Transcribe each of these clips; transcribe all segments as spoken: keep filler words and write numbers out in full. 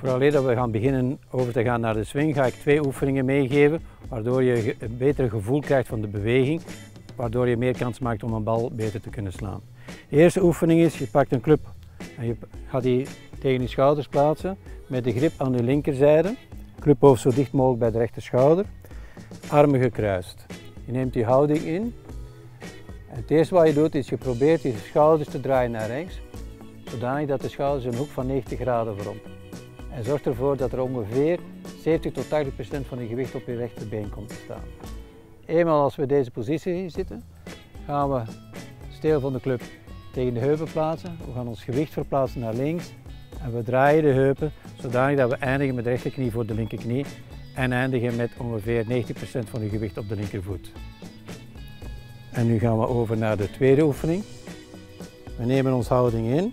Vooraleer dat we gaan beginnen over te gaan naar de swing, ga ik twee oefeningen meegeven, waardoor je een beter gevoel krijgt van de beweging, waardoor je meer kans maakt om een bal beter te kunnen slaan. De eerste oefening is, je pakt een club en je gaat die tegen je schouders plaatsen, met de grip aan de linkerzijde, clubhoofd zo dicht mogelijk bij de rechter schouder, armen gekruist. Je neemt die houding in. En het eerste wat je doet is, je probeert je schouders te draaien naar rechts, zodanig dat de schouders een hoek van negentig graden vormen. En zorg ervoor dat er ongeveer zeventig tot tachtig procent van je gewicht op je rechterbeen komt te staan. Eenmaal als we in deze positie zitten, gaan we steel van de club tegen de heupen plaatsen. We gaan ons gewicht verplaatsen naar links en we draaien de heupen zodanig dat we eindigen met de rechterknie voor de linkerknie en eindigen met ongeveer negentig procent van je gewicht op de linkervoet. En nu gaan we over naar de tweede oefening. We nemen onze houding in.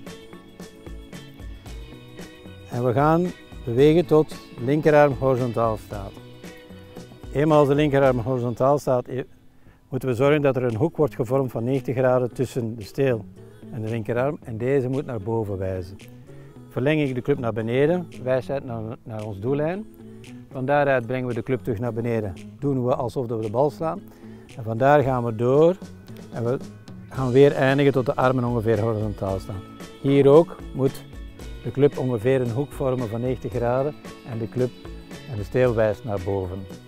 En we gaan bewegen tot de linkerarm horizontaal staat. Eenmaal als de linkerarm horizontaal staat, moeten we zorgen dat er een hoek wordt gevormd van negentig graden tussen de steel en de linkerarm en deze moet naar boven wijzen. Verleng ik de club naar beneden, wijst het naar, naar ons doellijn. Van daaruit brengen we de club terug naar beneden. Doen we alsof we de bal slaan. En vandaar gaan we door en we gaan weer eindigen tot de armen ongeveer horizontaal staan. Hier ook moet de club ongeveer een hoek vormen van negentig graden en de club en de steel wijst naar boven.